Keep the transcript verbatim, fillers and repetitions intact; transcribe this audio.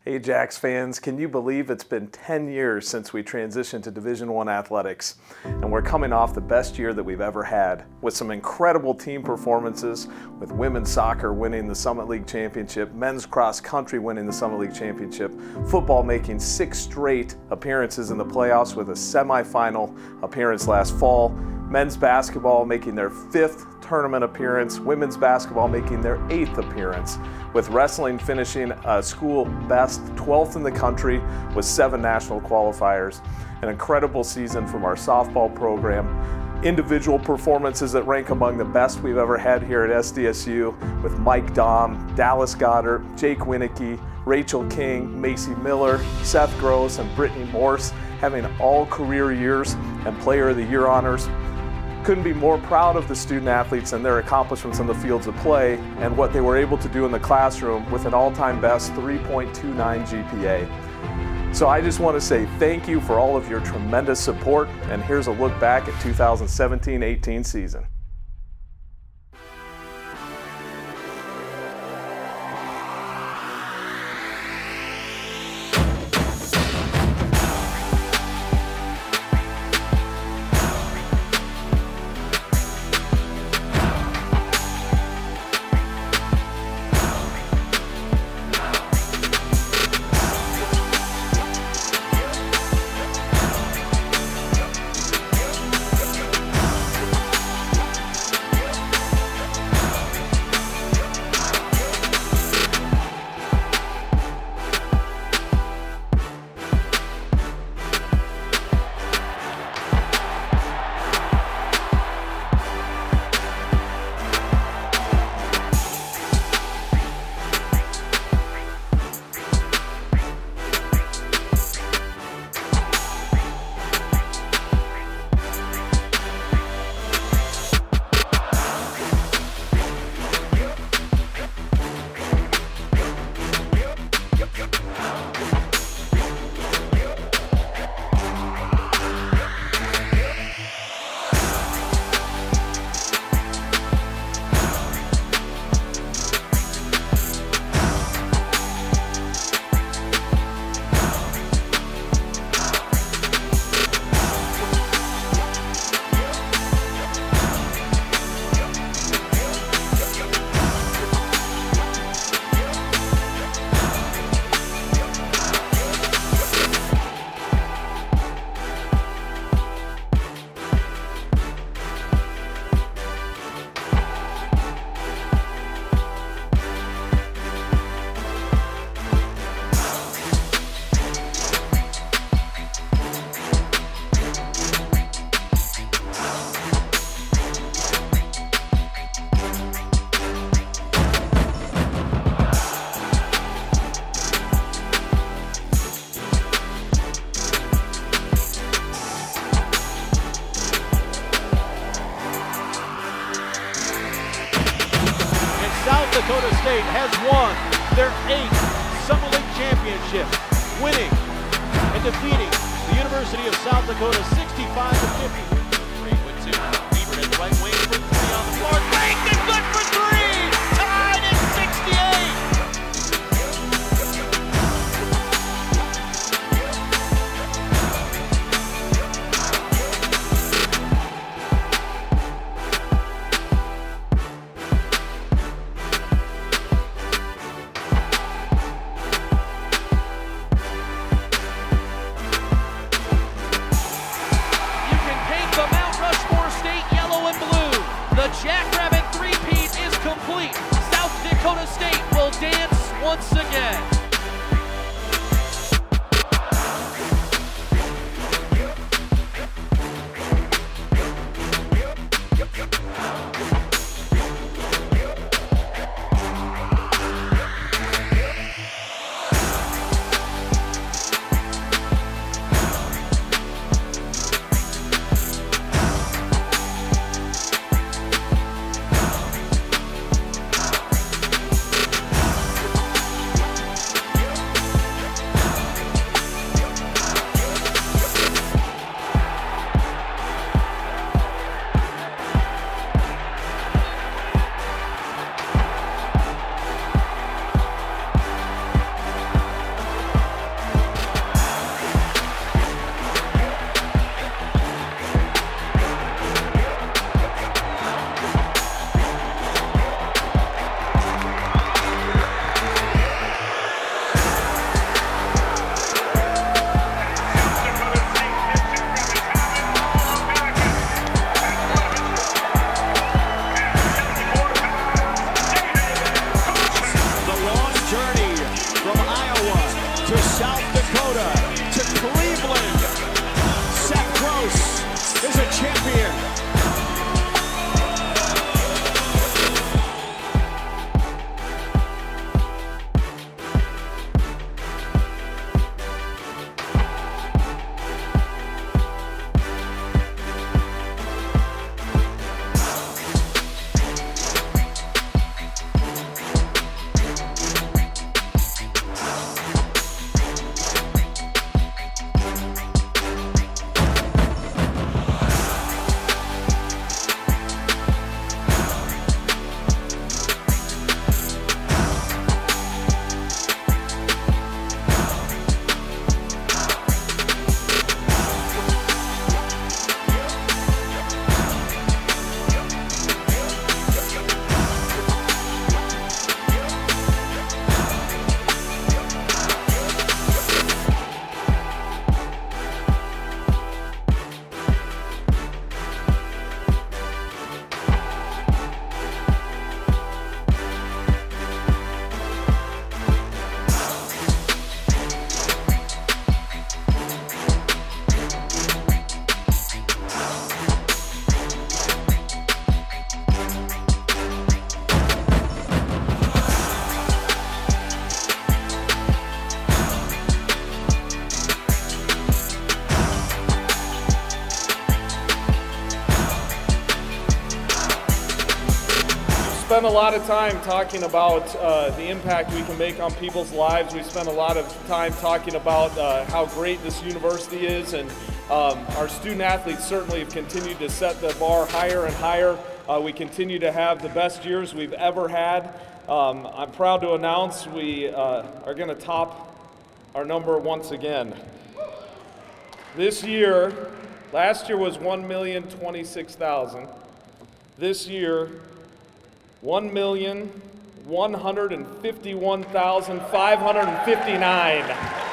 Hey Jacks fans, can you believe it's been ten years since we transitioned to Division One athletics? And we're coming off the best year that we've ever had, with some incredible team performances, with women's soccer winning the Summit League Championship, men's cross country winning the Summit League Championship, football making six straight appearances in the playoffs with a semifinal appearance last fall, men's basketball making their fifth tournament appearance, women's basketball making their eighth appearance, with wrestling finishing a school best twelfth in the country with seven national qualifiers. An incredible season from our softball program. Individual performances that rank among the best we've ever had here at S D S U, with Mike Dahm, Dallas Goddard, Jake Winicky, Rachel King, Macy Miller, Seth Gross, and Brittany Morse having all career years and Player of the Year honors. Couldn't be more proud of the student athletes and their accomplishments on the fields of play and what they were able to do in the classroom with an all-time best three point two nine G P A. So I just want to say thank you for all of your tremendous support, and here's a look back at two thousand seventeen eighteen season. South Dakota State has won their eighth Summit League Championship, winning and defeating the University of South Dakota sixty-five to fifty. Three with two. Weaver in the right wing for three on the floor. Banked and good for three! Tied at sixty-eight! The Jackrabbit three-peat is complete. South Dakota State will dance once again. South Dakota to Cleveland. Seth Gross is a champion. Spend a lot of time talking about uh, the impact we can make on people's lives. We spend a lot of time talking about uh, how great this university is, and um, our student athletes certainly have continued to set the bar higher and higher. Uh, we continue to have the best years we've ever had. Um, I'm proud to announce we uh, are going to top our number once again. This year, last year was one million twenty-six thousand. This year, one million one hundred fifty-one thousand five hundred fifty-nine.